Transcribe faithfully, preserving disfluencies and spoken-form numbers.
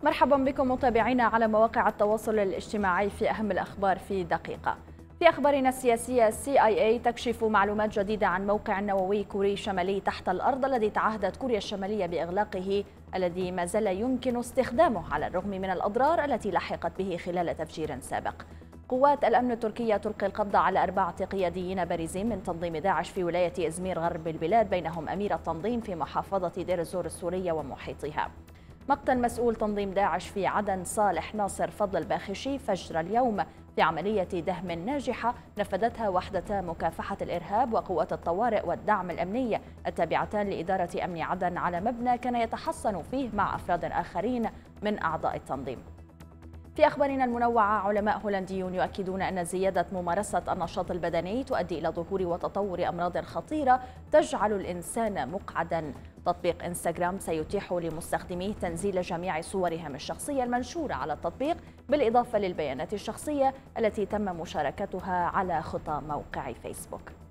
مرحبا بكم متابعينا على مواقع التواصل الاجتماعي في أهم الأخبار في دقيقة. في أخبارنا السياسية، سي آي إيه تكشف معلومات جديدة عن موقع النووي كوري شمالي تحت الأرض الذي تعهدت كوريا الشمالية بإغلاقه، الذي ما زال يمكن استخدامه على الرغم من الأضرار التي لحقت به خلال تفجير سابق. قوات الأمن التركية تلقي القبض على أربعة قياديين بارزين من تنظيم داعش في ولاية إزمير غرب البلاد، بينهم أمير التنظيم في محافظة دير الزور السورية ومحيطها. مقتل مسؤول تنظيم داعش في عدن صالح ناصر فضل الباخشي فجر اليوم في عملية دهم ناجحة نفذتها وحدتا مكافحة الإرهاب وقوات الطوارئ والدعم الأمني التابعتان لإدارة أمن عدن على مبنى كان يتحصن فيه مع أفراد آخرين من أعضاء التنظيم. في أخبارنا المنوعة، علماء هولنديون يؤكدون أن زيادة ممارسة النشاط البدني تؤدي إلى ظهور وتطور أمراض خطيرة تجعل الإنسان مقعدا. تطبيق إنستغرام سيتيح لمستخدميه تنزيل جميع صورهم الشخصية المنشورة على التطبيق، بالإضافة للبيانات الشخصية التي تم مشاركتها على خطى موقع فيسبوك.